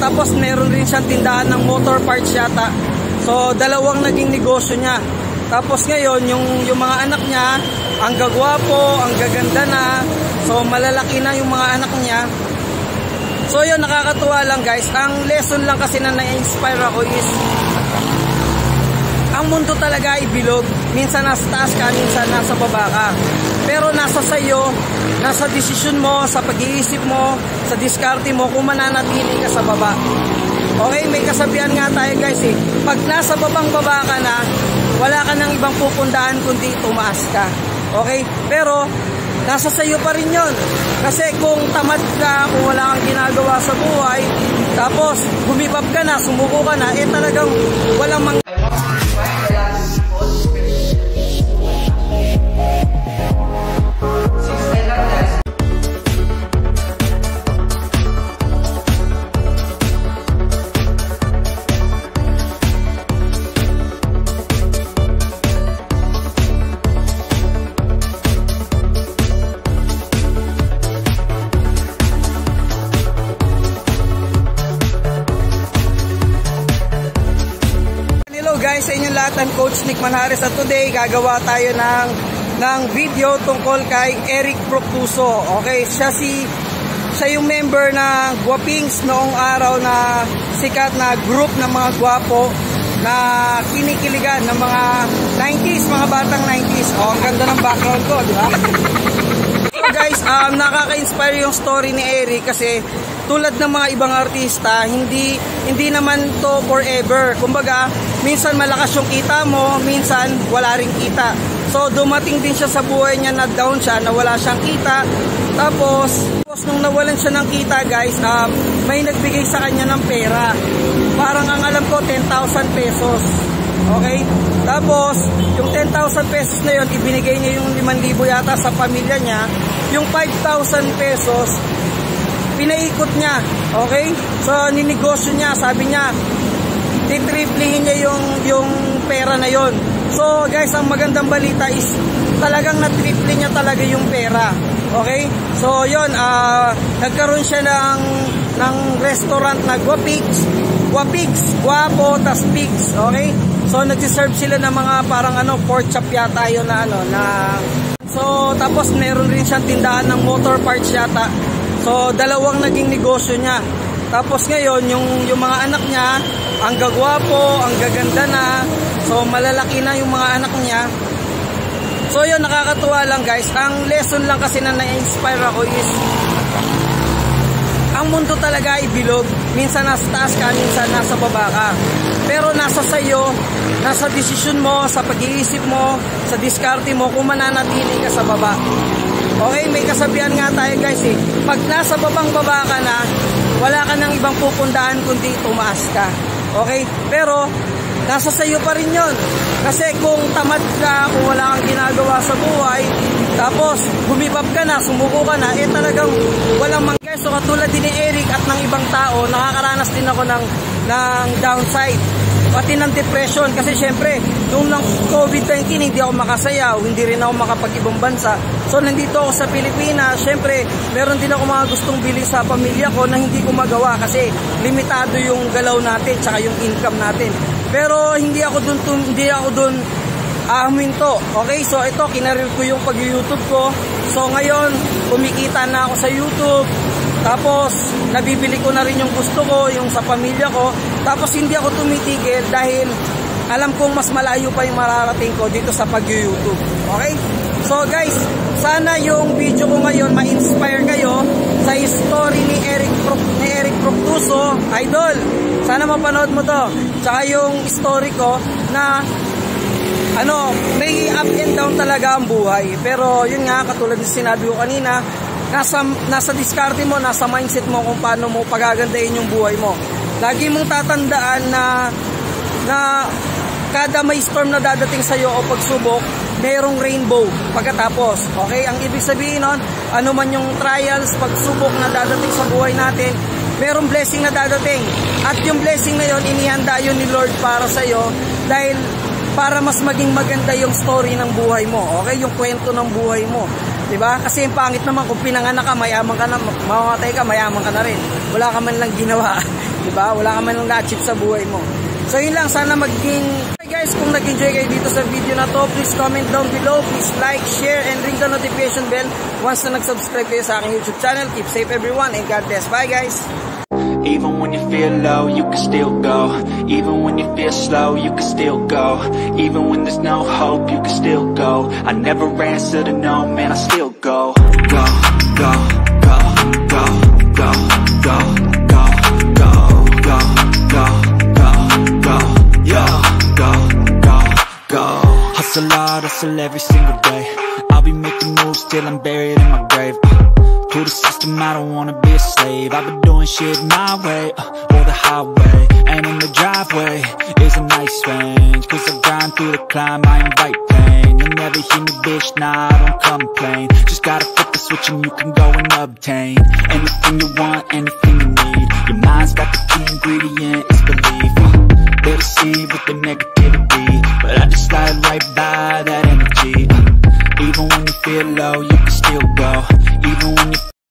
tapos meron rin siyang tindahan ng motor parts yata. So, dalawang naging negosyo niya. Tapos ngayon, yung mga anak niya, ang gagwapo, ang gaganda na. So, malalaki na yung mga anak niya. So, yun, nakakatuwa lang guys. Ang lesson lang kasi na na-inspire ako is, ang mundo talaga ay bilog. Minsan nasa taas ka, minsan nasa baba ka. Pero nasa sayo, nasa desisyon mo, sa pag-iisip mo, sa diskarte mo, kung mananatili ka sa baba. Okay, may kasabihan nga tayo guys eh. Pag nasa babang-baba ka na, wala ka nang ibang pupundahan kundi tumaas ka. Okay? Pero, nasa sayo pa rin yun. Kasi kung tamad ka, kung wala kang ginagawa sa buhay, tapos gumibab ka na, sumuko ka na, eh talagang walang guys, sa inyong lahat, ang Coach Nick Manjares at today gagawa tayo ng video tungkol kay Eric Proctuso. Okay, siya yung member ng Guapings noong araw na sikat na group ng mga gwapo na kinikiligan ng mga 90s, mga batang 90s. Oh, ang ganda ng background ko, di ba? So guys, nakaka-inspire yung story ni Eric kasi tulad ng mga ibang artista, hindi naman to forever. Kumbaga, minsan malakas yung kita mo, minsan wala ring kita. So dumating din siya sa buhay niya na down siya, na wala siyang kita. Tapos nung nawalan siya ng kita guys, may nagbigay sa kanya ng pera. Parang ang alam ko 10,000 pesos. Okay? Tapos yung 10,000 pesos na yun, ibinigay niya yung 5,000 yata sa pamilya niya. Yung 5,000 pesos, pinaikot niya. Okay? So ninegosyo niya, sabi niya titriplihin niya yung pera na yon. So guys, ang magandang balita is talagang natriple niya talaga yung pera. Okay? So yon, nagkaroon siya ng restaurant na Guapings, Guapo tas Pigs. Okay? So nagsiserve sila ng mga parang pork chop yata yun so tapos meron rin siyang tindahan ng motor parts yata. So dalawang naging negosyo niya. Tapos ngayon, yung mga anak niya, ang gagwapo, ang gaganda na. So malalaki na yung mga anak niya. So yun, nakakatuwa lang guys. Ang lesson lang kasi na na-inspire ako is, ang mundo talaga ay bilog. Minsan nasa taas ka, minsan nasa baba ka. Pero nasa sayo, nasa desisyon mo, sa pag-iisip mo, sa diskarte mo, kung mananatili ka sa baba. Okay, may kasabihan nga tayo guys eh. Pag nasa babang-baba ka na, wala ka nang ibang pupundahan kundi tumaas ka. Okay? Pero, nasa sayo pa rin yun. Kasi kung tamad ka, kung wala kang ginagawa sa buhay, tapos gumibab ka na, sumuko ka na, eh talagang walang guys. So katulad din ni Eric at ng ibang tao, nakakaranas din ako ng downside. Pati ng depression kasi syempre nung lang COVID-19 hindi ako makasayaw, hindi rin ako makapag-ibang bansa. So nandito ako sa Pilipinas, syempre meron din ako mga gustong bilhin sa pamilya ko na hindi ko magawa kasi limitado yung galaw natin tsaka yung income natin. Pero hindi ako doon huminto. Okay, so ito kinarir ko yung pag-YouTube ko. So ngayon kumikita na ako sa YouTube. Tapos, nabibili ko na rin yung gusto ko, yung sa pamilya ko. Tapos, hindi ako tumitigil dahil alam kong mas malayo pa yung mararating ko dito sa pag-YouTube. Okay? So, guys, sana yung video ko ngayon ma-inspire kayo sa story ni Eric Proctuso. Idol, sana mapanood mo to. Tsaka yung story ko na may up and down talaga ang buhay. Pero, yun nga, katulad ng sinabi ko kanina, nasa diskarte mo, nasa mindset mo kung paano mo pagagandahin yung buhay mo. Lagi mong tatandaan na kada may storm na dadating sa'yo o pagsubok, mayroong rainbow pagkatapos. Okay? Ang ibig sabihin nun, ano man yung trials, pagsubok na dadating sa buhay natin, mayroong blessing na dadating. At yung blessing na yun, inihanda yun ni Lord para sa'yo dahil para mas maging maganda yung story ng buhay mo. Okay? Yung kwento ng buhay mo. Diba? Kasi yung pangit naman kung pinanganak ka, mayaman ka na, mamamatay ka, mayaman ka na rin. Wala ka man lang ginawa. Diba? Wala ka man lang na-achieve sa buhay mo. So yun lang, sana maging... Hey guys, kung nag-enjoy kayo dito sa video na to, please comment down below, please like, share, and ring the notification bell once na nag-subscribe kayo sa aking YouTube channel. Keep safe everyone, and God bless. Bye guys! Even when you feel low, you can still go. Even when you feel slow, you can still go. Even when there's no hope, you can still go. I never answer to no, man, I still go. Go, go, go, go, go, go, go, go, go, go, go, go, yo, go, go, go. Hustle hard, hustle every single day. I'll be making moves till I'm buried in my grave. To the system, I don't wanna be a slave. I've been doing shit my way, or the highway. And in the driveway is a nice range. Cause I grind through the climb, I invite pain. You'll never hear me, bitch, nah, I don't complain. Just gotta flip the switch and you can go and obtain anything you want, anything you need. Your mind's got the key ingredient, it's belief. They deceive with the negativity, but I just slide right by that energy. Even when you feel low, you